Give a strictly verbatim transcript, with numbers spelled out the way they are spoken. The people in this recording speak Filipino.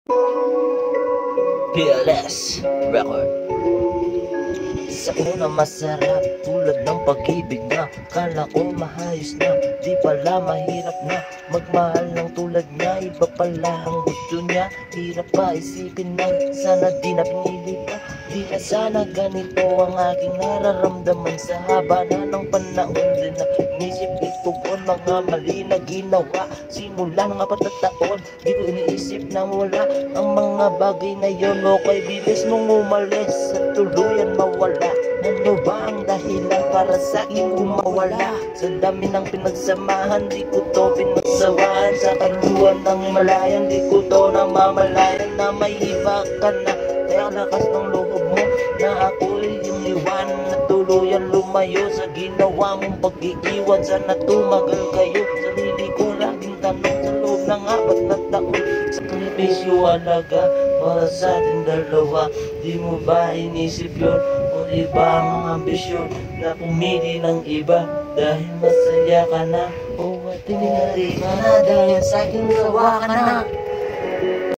P L S Record. Sa una masarap tulad ng pag-ibig na kala ko mahayos na, di pala mahirap na magmahal ng tulad niya. Iba pala ang gusto niya, hirap pa isipin na sana di na pinili pa. Di na sana ganito ang aking nararamdaman sa haba na ng panahon din na inisip itugon mga mali na ginawa. Simula ng apat na taon, di ko iniisip na wala ang mga bagay na yun. Okay, bilis mong umalis at tuluyan mawala. Ano ba ang dahilan para sa akin kumawala? Sa dami ng pinagsamahan, di ko to pinagsawaan. Sa kaluhan ng Himalayan, di ko to namamalayan na may iba ka na. Kaya lakas ng loob mo na ako'y yung iwan na tuluyan lumayo sa ginawa mong pag-iiwan. Sana tumagal kayo, sarili ko laging tanong sa loob ng apat na taon. Sakripisyo halaga para sa ating dalawa. Di mo ba inisip yun? O iba ang ambisyon na pumili ng iba dahil masaya ka na? O at tinari ka na dahil sa aking gawa ka na?